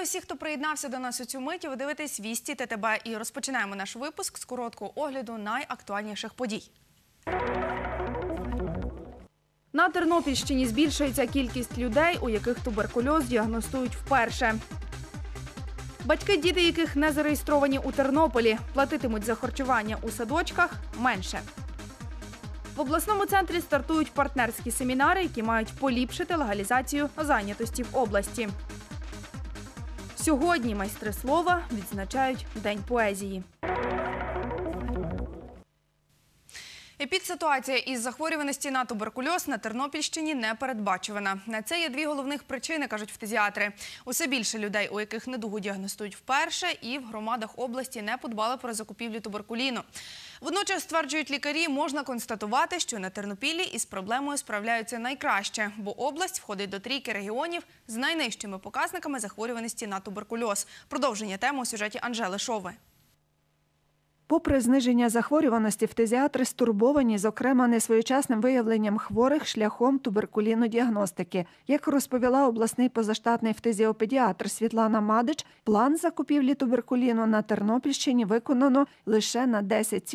усіх, хто приєднався до нас у цю мить. Ви дивитесь «Вісті ТТБ» і розпочинаємо наш випуск з короткого огляду найактуальніших подій. На Тернопільщині збільшується кількість людей, у яких туберкульоз діагностують вперше. Батьки, діти яких не зареєстровані у Тернополі, платитимуть за харчування у садочках менше. В обласному центрі стартують партнерські семінари, які мають поліпшити легалізацію зайнятості в області. Сьогодні майстри слова відзначають День поезії. Епідситуація із захворюваності на туберкульоз на Тернопільщині не передбачувана. На це є дві головних причини, кажуть фтизіатри. Усе більше людей, у яких недугу діагностують вперше, і в громадах області не подбали про закупівлю туберкуліну. Водночас, стверджують лікарі, можна констатувати, що на Тернопіллі із проблемою справляються найкраще, бо область входить до трійки регіонів з найнижчими показниками захворюваності на туберкульоз. Продовження теми у сюжеті Анжели Шови. Попри зниження захворюваності, фтизіатри стурбовані, зокрема, несвоєчасним виявленням хворих шляхом туберкулінодіагностики. Як розповіла обласний позаштатний фтизіопедіатр Світлана Мадич, план закупівлі туберкуліну на Тернопільщині виконано лише на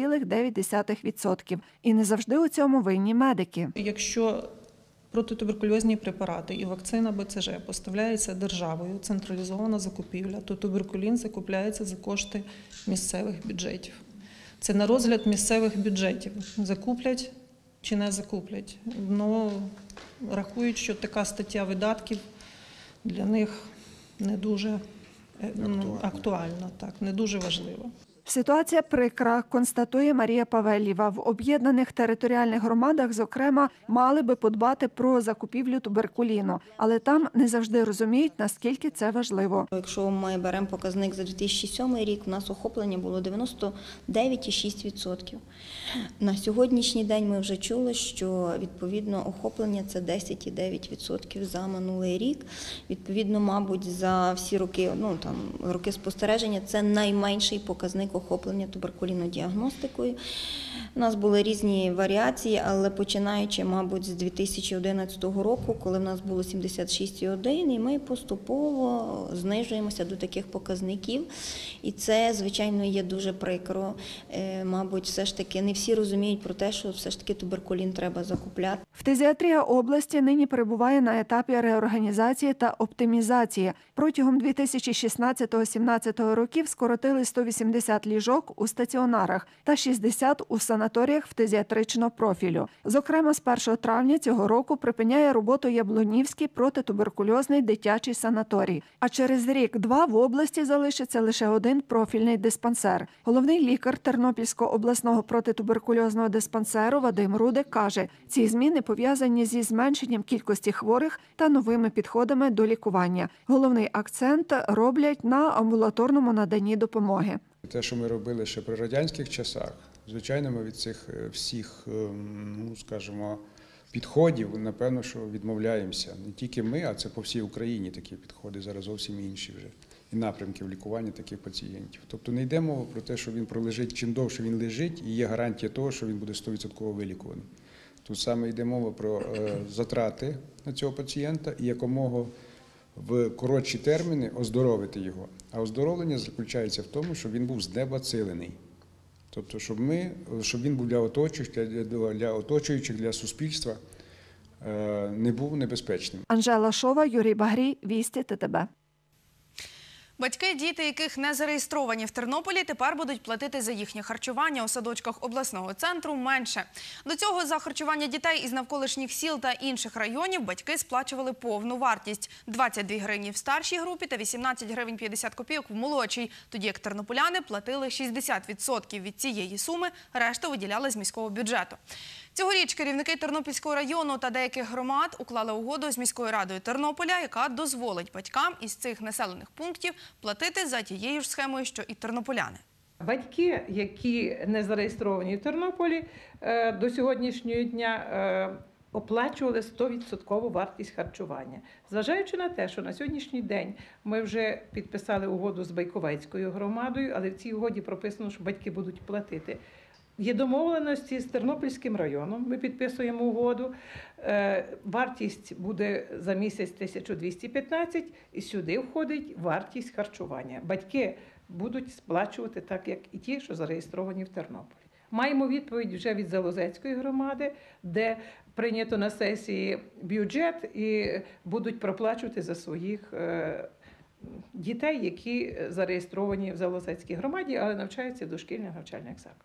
10,9%. І не завжди у цьому винні медики. Якщо протитуберкульозні препарати і вакцина БЦЖ поставляється державою, централізована закупівля, то туберкулін закупляється за кошти місцевих бюджетів. Це на розгляд місцевих бюджетів. Закуплять чи не закуплять. Но рахують, що така стаття видатків для них не дуже актуальна, не дуже важлива. Ситуація прикра, констатує Марія Павелєва. В об'єднаних територіальних громадах, зокрема, мали би подбати про закупівлю туберкуліну. Але там не завжди розуміють, наскільки це важливо. Якщо ми беремо показник за 2007 рік, у нас охоплення було 99,6%. На сьогоднішній день ми вже чули, що відповідно охоплення – це 10,9% за минулий рік. Відповідно, мабуть, за всі роки, роки спостереження – це найменший показник охоплення туберкулінодіагностикою. У нас були різні варіації, але починаючи, мабуть, з 2011 року, коли в нас було 76,1, і ми поступово знижуємося до таких показників. І це, звичайно, є дуже прикро. Мабуть, все ж таки не всі розуміють про те, що все ж таки туберкулін треба закупляти. Фтизіатрія області нині перебуває на етапі реорганізації та оптимізації. Протягом 2016-2017 років скоротили 180 ліжок у стаціонарах та 60 у санаторіях фтизіатричного профілю. Зокрема, з 1 травня цього року припиняє роботу Яблунівський протитуберкульозний дитячий санаторій. А через рік-два в області залишиться лише один профільний диспансер. Головний лікар Тернопільського обласного протитуберкульозного диспансеру Вадим Рудик каже, ці зміни пов'язані зі зменшенням кількості хворих та новими підходами до лікування. Головний акцент роблять на амбулаторному наданні допомоги. Те, що ми робили ще при радянських часах, звичайно, ми від цих всіх, підходів, напевно, що відмовляємося. Не тільки ми, а це по всій Україні такі підходи, зараз зовсім інші вже. І напрямки в лікуванні таких пацієнтів. Тобто не йде мова про те, що він пролежить, чим довше він лежить, і є гарантія того, що він буде 100% вилікуваний. Тут саме йде мова про затрати на цього пацієнта і якомога в коротші терміни оздоровити його. А оздоровлення заключається в тому, щоб він був знебацилений. Тобто, щоб він був для оточуючих, для суспільства не був небезпечним. Анжела Шова, Юрій Багрій, «Вісті ТТБ». Батьки, діти яких не зареєстровані в Тернополі, тепер будуть платити за їхнє харчування у садочках обласного центру менше. До цього за харчування дітей із навколишніх сіл та інших районів батьки сплачували повну вартість – 22 гривні в старшій групі та 18 гривень 50 копійок в молодшій, тоді як тернополяни платили 60% від цієї суми, решту виділяли з міського бюджету. Цьогоріч керівники Тернопільського району та деяких громад уклали угоду з міською радою Тернополя, яка дозволить батькам із цих населених пунктів платити за тією ж схемою, що і тернополяни. Батьки, які не зареєстровані в Тернополі, до сьогоднішнього дня оплачували 100% вартість харчування. Зважаючи на те, що на сьогоднішній день ми вже підписали угоду з Байковецькою громадою, але в цій угоді прописано, що батьки будуть платити Є домовленості з Тернопільським районом, ми підписуємо угоду. Вартість буде за місяць 1215, і сюди входить вартість харчування. Батьки будуть сплачувати так, як і ті, що зареєстровані в Тернополі. Маємо відповідь вже від Залозецької громади, де прийнято на сесії бюджет і будуть проплачувати за своїх дітей, які зареєстровані в Залозецькій громаді, але навчаються в дошкільних навчальних закладах.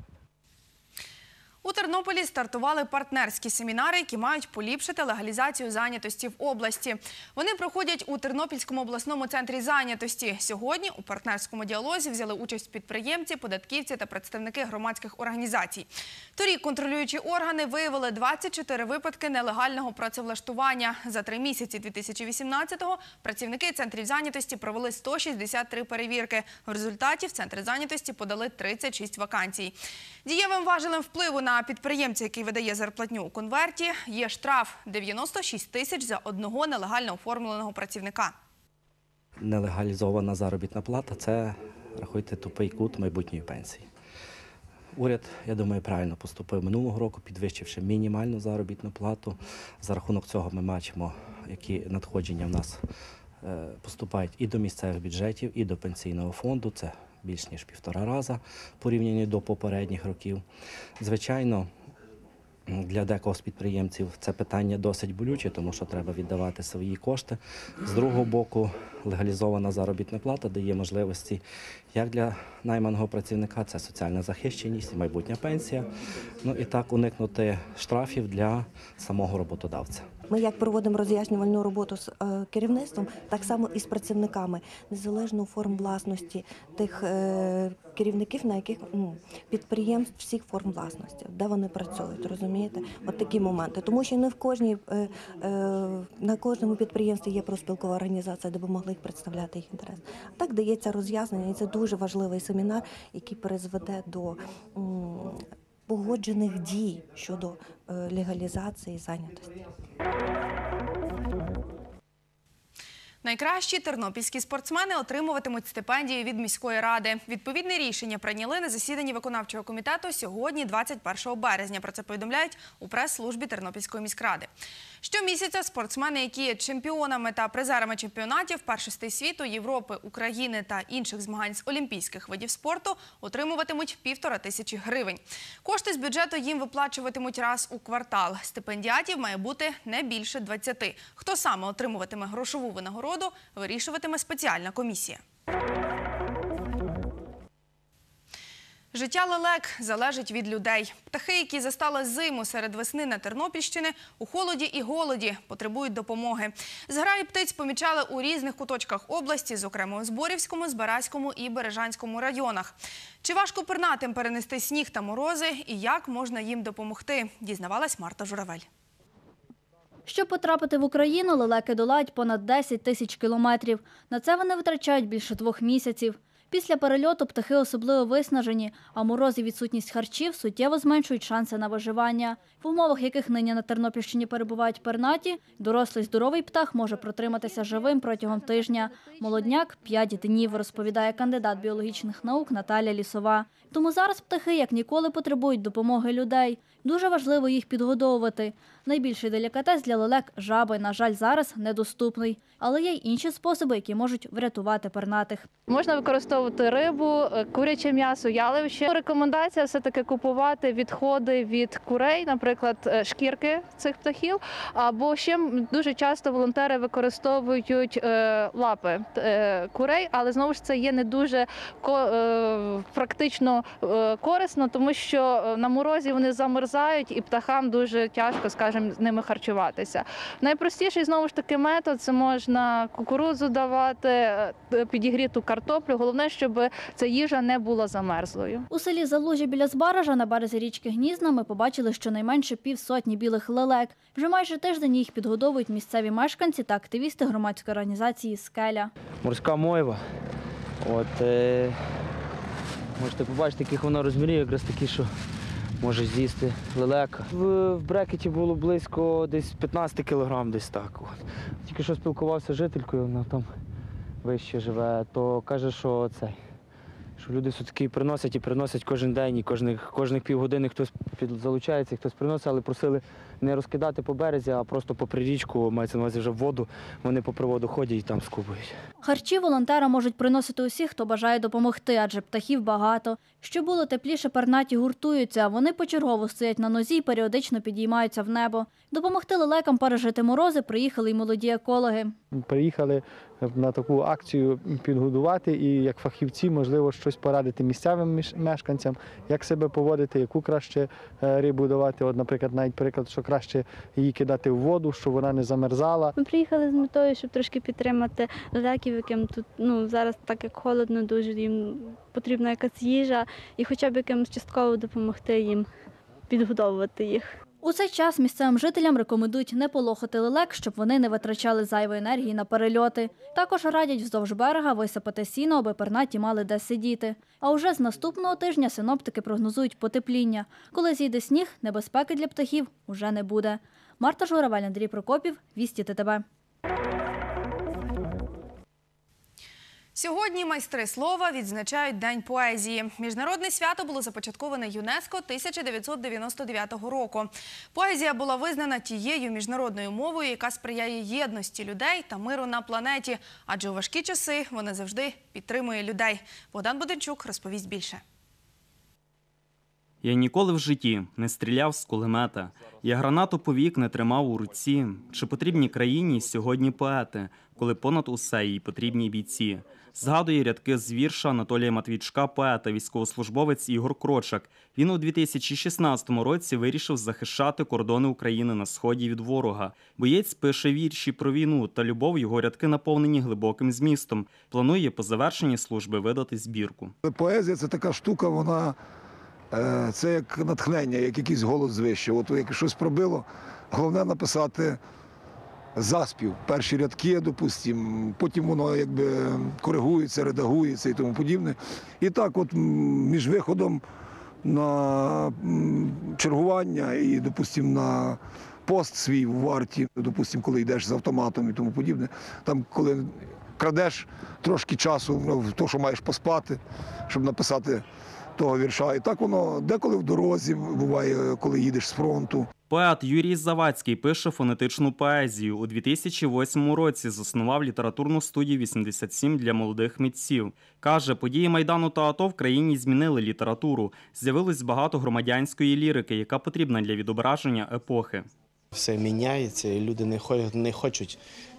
У Тернополі стартували партнерські семінари, які мають поліпшити легалізацію зайнятості в області. Вони проходять у Тернопільському обласному центрі зайнятості. Сьогодні у партнерському діалозі взяли участь підприємці, податківці та представники громадських організацій. Торік контролюючі органи виявили 24 випадки нелегального працевлаштування. За 3 місяці 2018-го працівники центрів зайнятості провели 163 перевірки. В результаті в центри зайнятості подали 36 вакансій. Дієвим важелем впливу на підприємця, який видає зарплатню у конверті, є штраф – 96 тисяч за одного нелегально оформленого працівника. Нелегалізована заробітна плата – це, рахуйте, тупий кут майбутньої пенсії. Уряд, я думаю, правильно поступив минулого року, підвищивши мінімальну заробітну плату. За рахунок цього ми бачимо, які надходження в нас поступають і до місцевих бюджетів, і до пенсійного фонду. Це більш ніж 1,5 рази порівняно до попередніх років. Звичайно, для декого з підприємців це питання досить болюче, тому що треба віддавати свої кошти. З другого боку, легалізована заробітна плата дає можливості як для найманого працівника, це соціальна захищеність і майбутня пенсія, ну і так уникнути штрафів для самого роботодавця. Ми як проводимо роз'яснювальну роботу з керівництвом, так само і з працівниками, незалежно форм власності тих керівників, на яких підприємств всіх форм власності, де вони працюють, розумієте? От такі моменти. Тому що не в кожній, на кожному підприємстві є профспілкова організація, де б могли їх представляти їх інтерес. Так дається роз'яснення, і це дуже важливий семінар, який призведе до погоджених дій щодо легалізації зайнятості. Найкращі тернопільські спортсмени отримуватимуть стипендії від міської ради. Відповідне рішення прийняли на засіданні виконавчого комітету сьогодні, 21 березня. Про це повідомляють у прес-службі Тернопільської міськради. Щомісяця спортсмени, які є чемпіонами та призерами чемпіонатів першостей світу, Європи, України та інших змагань з олімпійських видів спорту, отримуватимуть 1500 гривень. Кошти з бюджету їм виплачуватимуть раз у квартал. Стипендіатів має бути не більше 20. Хто саме отримуватиме грошову винагороду, вирішуватиме спеціальна комісія. Життя лелек залежить від людей. Птахи, які застали зиму серед весни на Тернопільщині, у холоді і голоді потребують допомоги. Зграї птиць помічали у різних куточках області, зокрема у Зборівському, Збаразькому і Бережанському районах. Чи важко пернатим перенести сніг та морози і як можна їм допомогти, дізнавалась Марта Журавель. Щоб потрапити в Україну, лелеки долають понад 10 тисяч кілометрів. На це вони витрачають більше 2 місяців. Після перельоту птахи особливо виснажені, а мороз і відсутність харчів суттєво зменшують шанси на виживання. В умовах, яких нині на Тернопільщині перебувають пернаті, дорослий здоровий птах може протриматися живим протягом тижня. Молодняк – 5 днів, розповідає кандидат біологічних наук Наталя Лісова. Тому зараз птахи як ніколи потребують допомоги людей. Дуже важливо їх підгодовувати. Найбільший делікатес для лелек – жаби, на жаль, зараз недоступний. Але є й інші способи, які можуть врятувати пернатих. Можна використовувати рибу, куряче м'ясо, яловище. Рекомендація все-таки купувати відходи від курей, наприклад, шкірки цих птахів. Або ще дуже часто волонтери використовують лапи курей, але знову ж це є не дуже практично корисно, тому що на морозі вони замерзають і птахам дуже тяжко, скажімо, з ними харчуватися. Найпростіший, знову ж таки, метод – це можна кукурудзу давати, підігріту картоплю. Головне, щоб ця їжа не була замерзлою. У селі Залужі біля Збаража на березі річки Гнізна ми побачили щонайменше 500 білих лелек. Вже майже тиждень їх підгодовують місцеві мешканці та активісти громадської організації «Скеля». Морська мойва. Можете побачити, яких вона розмірів, якраз такі, що може з'їсти лелека. В брекеті було близько десь 15 кілограм, десь так. Тільки що спілкувався з жителькою, вона там вище живе, то каже, що Що люди все-таки приносять і приносять кожен день, і кожних півгодини хтось залучається, хтось приносить, але просили не розкидати по березі, а просто попри річку, мається на увазі вже в воду, вони по приводу ходять і там скубують. Харчі волонтери можуть приносити усі, хто бажає допомогти, адже птахів багато. Щоб було тепліше, пернаті гуртуються, а вони почергово стоять на нозі і періодично підіймаються в небо. Допомогти лелекам пережити морози приїхали й молоді екологи. Приїхали на таку акцію підгодувати і як фахівці, можливо, щось порадити місцевим мешканцям, як себе поводити, яку краще рибу давати. От, наприклад, навіть приклад, що краще її кидати в воду, щоб вона не замерзала. Ми приїхали з метою, щоб трошки підтримати лелеків, яким тут зараз так як холодно, дуже їм потрібна якась їжа і хоча б якимось частково допомогти їм підгодовувати їх. У цей час місцевим жителям рекомендують не полохати лелек, щоб вони не витрачали зайвої енергії на перельоти. Також радять вздовж берега висипати сіно, аби пернаті мали де сидіти. А уже з наступного тижня синоптики прогнозують потепління. Коли зійде сніг, небезпеки для птахів уже не буде. Марта Журавель, Андрій Прокопів, Вісті ТТБ. Сьогодні майстри слова відзначають День поезії. Міжнародне свято було започатковане ЮНЕСКО 1999 року. Поезія була визнана тією міжнародною мовою, яка сприяє єдності людей та миру на планеті. Адже у важкі часи вона завжди підтримує людей. Богдан Буденчук розповість більше. Я ніколи в житті не стріляв з кулемета. Я гранату повік не тримав у руці. Чи потрібні країні сьогодні поети, коли понад усе їй потрібні бійці? Згадує рядки з вірша Анатолія Матвійчука, поета, військовослужбовець Ігор Крочак. Він у 2016 році вирішив захищати кордони України на сході від ворога. Боєць пише вірші про війну та любов, його рядки наповнені глибоким змістом. Планує по завершенні служби видати збірку. Поезія – це така штука, вона... Це як натхнення, як якийсь голос звище. От як щось пробило, головне написати заспів, перші рядки, допустимо, потім воно якби коригується, редагується і тому подібне. І так от між виходом на чергування і, допустимо, на пост свій в варті, допустимо, коли йдеш з автоматом і тому подібне, там, коли крадеш трошки часу в те, що маєш поспати, щоб написати того вірша. І так воно деколи в дорозі буває, коли їдеш з фронту. Поет Юрій Завадський пише фонетичну поезію. У 2008 році заснував літературну студію «87» для молодих митців. Каже, події Майдану та АТО в країні змінили літературу. З'явилось багато громадянської лірики, яка потрібна для відображення епохи. Все міняється, і люди не хочуть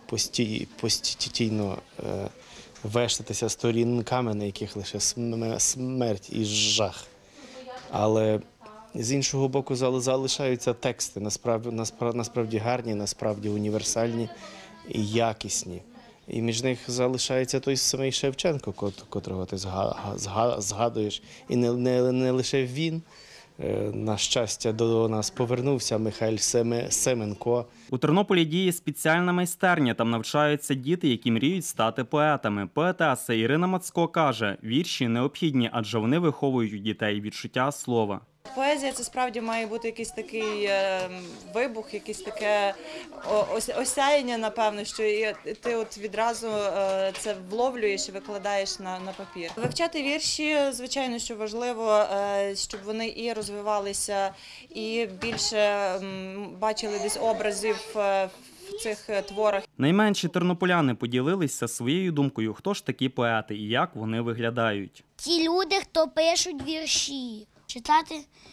постійно вештатися сторінками, на яких лише смерть і жах. Але з іншого боку залишаються тексти, насправді гарні, насправді універсальні і якісні. І між них залишається той самий Шевченко, котрого ти згадуєш. І не лише він. На щастя, до нас повернувся Михайло Семенко. У Тернополі діє спеціальна майстерня. Там навчаються діти, які мріють стати поетами. Поетеса Ірина Мацко каже, вірші необхідні, адже вони виховують у дітей відчуття слова. Поезія – це справді має бути якийсь такий вибух, якесь таке осяяння, напевно, що ти от відразу це вловлюєш і викладаєш на папір. Вивчати вірші, звичайно, що важливо, щоб вони і розвивалися, і більше бачили десь образів в цих творах. Найменші тернополяни поділилися своєю думкою, хто ж такі поети і як вони виглядають. Ті люди, хто пишуть вірші. Читати,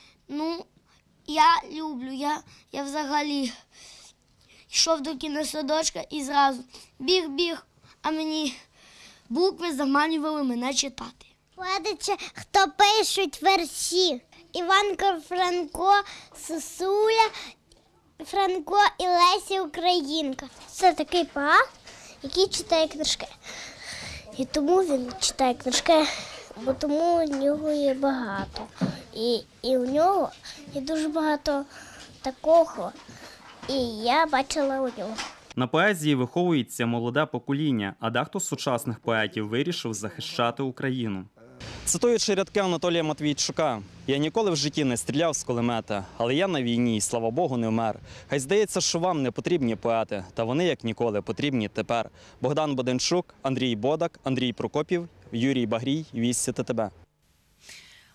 я люблю, я взагалі йшов до кіносадочка і зразу біг, а мені букви заманювали мене читати. Поети, хто пишуть вірші. Іван Франко, Сосуля, Франко і Леся Українка. Це такий поет, який читає книжки. І тому він читає книжки, бо тому в нього є багато. І у нього є дуже багато такого, і я бачила у нього. На поезії виховується молоде покоління, а дехто з сучасних поетів вирішив захищати Україну. Цитуючи рядки Анатолія Матвійчука, «Я ніколи в житті не стріляв з кулемета, але я на війні, і, слава Богу, не вмер. Хай здається, що вам не потрібні поети, та вони, як ніколи, потрібні тепер». Богдан Буденчук, Андрій Бодак, Андрій Прокопів, Юрій Багрій, Вісті ТТБ.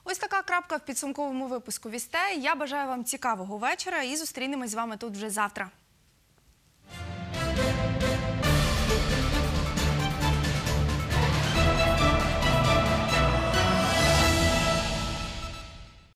Ось така крапка в підсумковому випуску «Вістей». Я бажаю вам цікавого вечора і зустрінемось з вами тут вже завтра.